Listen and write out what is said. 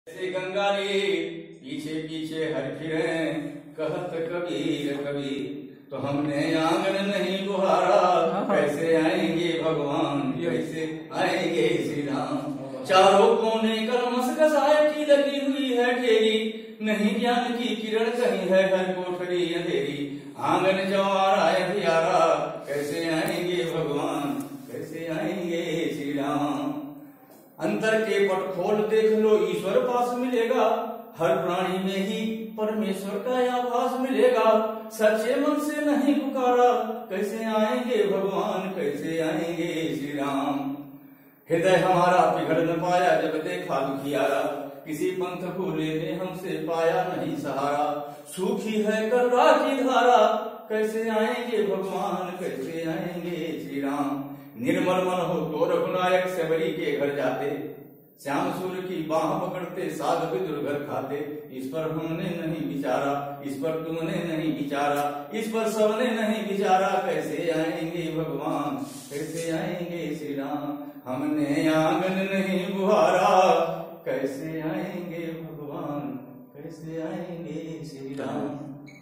ऐसे गंगा रे पीछे पीछे हर फिरे, कहत कबीर कबीर तो हमने आंगन नहीं बुहारा, कैसे आएंगे भगवान कैसे आएंगे श्री राम। चारों कोने कलमस कसाय की लगी हुई है ढेरी, नहीं ज्ञान की किरण कहीं है हर कोठरी अंधेरी। आंगन जवारा अंधियारा, कैसे आएंगे भगवान कैसे आएंगे श्री राम। अंतर के पट खोल देख लो ईश्वर पास मिलेगा, हर प्राणी में ही परमेश्वर का आभास मिलेगा। सच्चे मन से नहीं पुकारा, कैसे आएंगे भगवान कैसे आएंगे श्री राम। हृदय हमारा पिघल न पाया जब देखा दुखियारा, किसी पंथ को लेने हमसे पाया नहीं सहारा। सूखी है करुणा की धारा, कैसे आएंगे भगवान कैसे आएंगे श्री राम। निर्मल मन हो तो रघुनायक सबरी के घर जाते, श्याम सूर्य की बाह पकड़ते साध विदुर घर खाते। इस पर हमने नहीं विचारा, इस पर तुमने नहीं विचारा, इस पर सबने नहीं विचारा, कैसे आएंगे भगवान कैसे आएंगे श्री राम। हमने आंगन नहीं बुहारा, कैसे आएंगे भगवान कैसे आएंगे श्री राम।